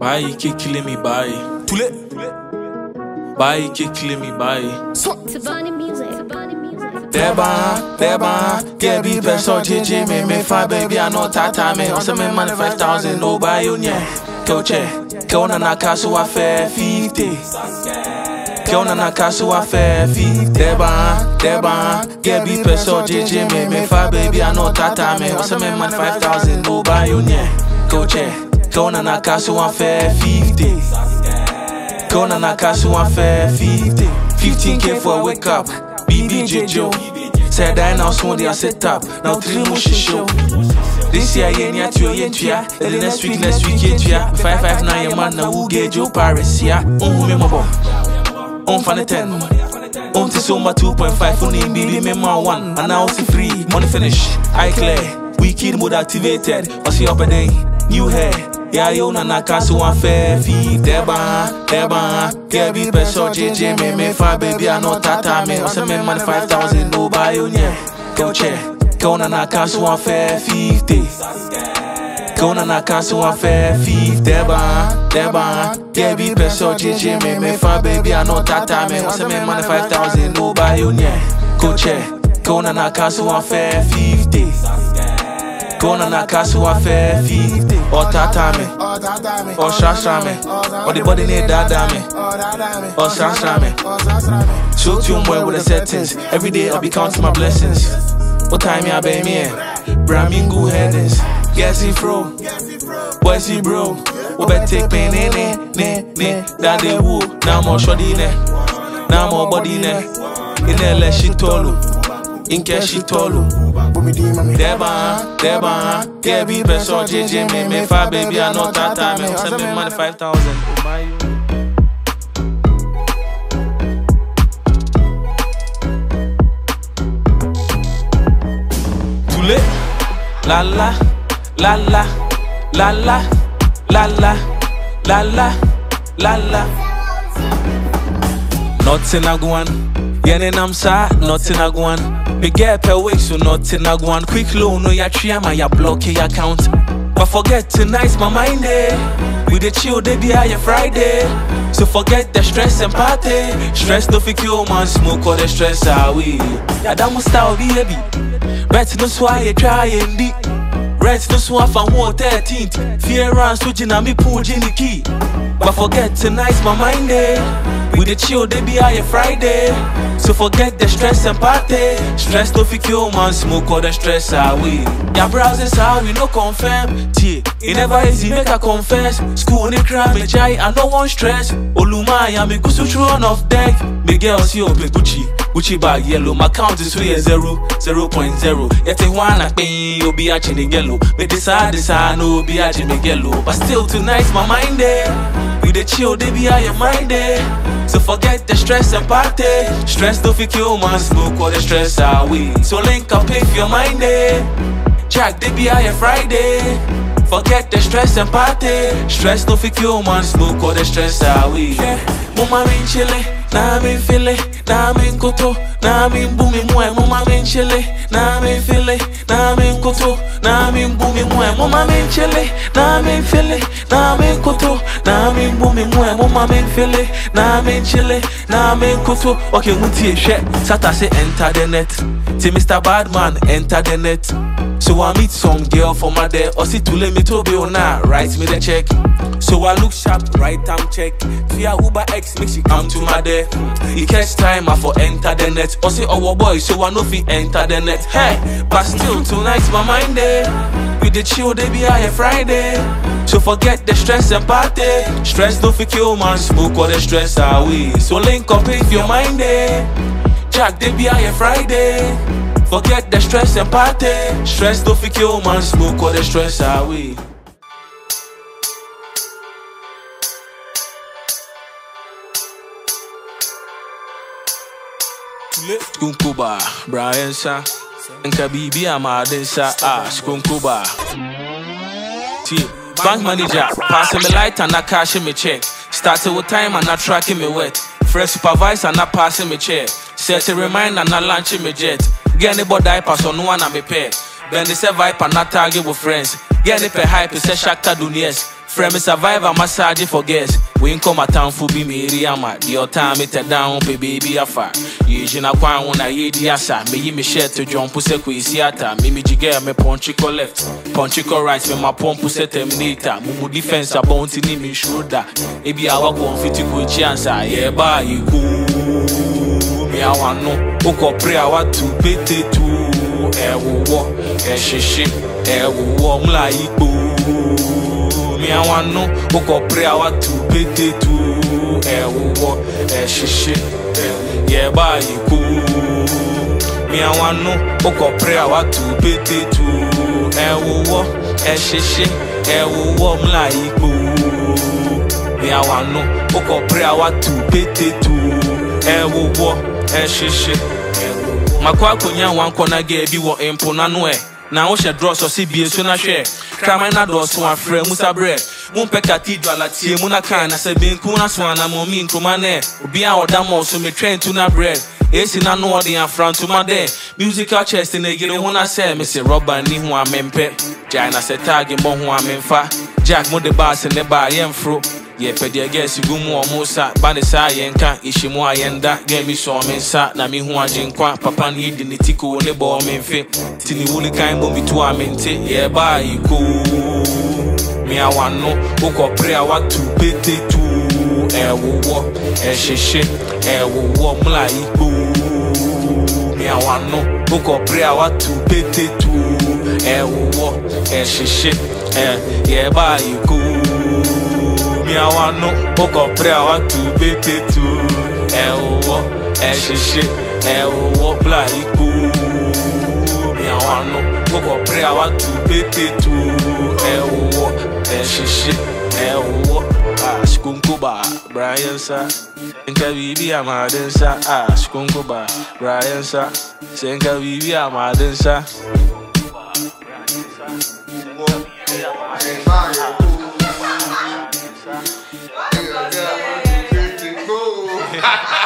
Bye, you keep killing me, bye. Tule. Bye, you keep killing me, bye. Tabani music. Deba, get be best or JJ, me fine, baby, I know tata, me. Also, me money 5,000, no buy you, yeah. Coche, Kona na kasu wa fair 50. Kona na kasu wa fair 50. Deba, get be best or JJ, me fine, baby, I know tata, me. Also, me money 5,000, no buy you, yeah. Coche, Kona na kasu wa fair 50. Kona na kasu wa fair 50. 15K for a wake up. BBJ Joe said I now soon they are set up. Now 3 more show. This year yeah tia. The next week yeah 559 your man now who get Joe Paris yeah. Me mabo. Fan 10. Tisoma 2.5 for name baby me man 1 and now see free money finish. I clear. Wicked mode activated. I see up a day. New hair. Yeah, you na kasu wa fair fee. Deba, get be best or JJ me fine baby I know tata me. Also me money 5,000 no buy you yeah. Coche, Kona na kasu wa fair 50. Kona na kasu wa fair 50. Deba, get be best or JJ me fine baby I know tata me. Also me money 5,000 no buy you yeah. Coche, Kona na kasu wa fair 50. Kona na kasu wa fair 50. Or tata me, or shasha me, or the body need dada me, or shasha me. So tune well with the settings. Every day I'll be counting my blessings. What time ya be me? Bramingu headings. Guess he fro, boys he bro. We better take me ne. That they woo. Now more shoddy ne, now more body ne. In the less she tolu, in cash she tolu. Deba, get be best or JJ me fine baby I know tata me. Send me money 5,000. Tule, la. Nothing I go on. Yene namsa, nothing I go on. Me get per week, so nothing I go on. Quick loan, no ya tria, my ya block your account. But forget tonight's my mind day. We the chill, they be high Friday. So forget the stress and party. Stress no fi kill man, smoke all the stress away. Yeah, that must style be heavy. Bet no swai you try and deep. Rent no swap and 13th. Fear runs switching and me pull Jenny key. But forget tonight's my mind day. We the chill, they be high Friday. So forget the stress and party. Stress no fi kill man, smoke all the stress away. Your browsers how we no confirm. T, it never easy make a confess. School ni crime me jai and no one stress. Oluma ya me gusu run off deck. Me girls yo be Gucci bag yellow. My count is 0.0. Yet a one like me you be a in yellow. Me decide no be a me yellow. But still tonight's my mind day. We the chill, they be high mind day. So forget the stress and party. Stress don't fi kill man, smoke all the stress away. So link up if your mind day. Jack, they be high Friday. Forget the stress and party. Stress don't fi kill man, smoke all the stress away. Mama min chile, na min feel na min koto, na min boomy mwe. Mama min chile, na min feel na min koto, na min boomy mwe. Mama min chile, na min feel na min koto, na min boomy mwe. Mama min feel na min chile, na min koto. Okay, muti share. Sata say enter the net. Say Mr. Badman enter the net. So I meet some girl for my day. Or see to let me to be on now. Write me the check. So I look sharp, right time check. Via Uber X make she come to my day. It catch time I for enter the net. Or say our boy, so I know fi enter the net. Hey, but still tonight's my mind day. With the chill, they be high Friday. So forget the stress and party. Stress don't fi kill man, smoke all the stress away. So link up if your mind day. Jack, they be high Friday. Forget the stress and party. Stress don't fi kill man, smoke all the stress away. Skunkuba, Brian Sa, and Kabibi Amadesa, Skunkuba. Bank manager, passing me light and not cashing me check. Started with time and not tracking me wet. Fresh supervisor and not passing me chair. Set a reminder and not launching me jet. Get any body pass on one and me pay. Then they say vibe and not target with friends. Get any pay hype, say Shakta Dunies. Frame survivor massage for guests. We ain't come a town for be me ama. The time it down pay baby afa. Yejina kwa una yedi asa. Me share to jump puse kwisiata. Me jige me ponchiko left. Ponchiko right me my pompu se terminator. Mumu defense a bounty ni me shoulder. Ebi awa go fiti ku chiansa. Yeah ba you go. Me awa no. Oko pray awa tu pete tu. Wo shishi. Wo mla ipo. Me I want no, oko pray awa tu pete tu, wo shishi, yeah ba yiku. Me I want no, oko pray awa tu pete tu, wo shishi, wo mla yiku. Me I want no, oko pray awa tu pete tu, wo shishi. Makwa konya wan kona ge bi wo empo na no e. Na o she draw so si bi so na hwe. Krama na do so afre musa bre. Mun pe cathedral atie mu na kan na se ben ku na so na mo mi nkoma na. Obi a oda mo so me train to na bread. Esi na no odi afront to my day. Musical chest in egire ho na se me se rubber ni ho amempe. Jai na se tag mo ho amemfa. Jack mo de bass ne ba yemfro. Ye pedi agesi gumu omusa bane sa yenka ishimu ayenda gemi so mensa na mi hu ajinkwa papa ni di ni tiko ne bo menfe tini wuli kan bo bitu amente ye ba iku mi awano uko pray awatu pete tu wo shishi wo mla iku mi awano uko pray awatu pete tu wo shishi ye ba iku. Me I want no, oko pray I want to beat it too. Wo shishi, wo bla iku. Me I want no, oko pray I want to beat it too. Wo shishi, wo skunkuba Brian sa. Senka bibi amaden sa. Skunkuba Brian sa. Senka bibi amaden sa. Yeah.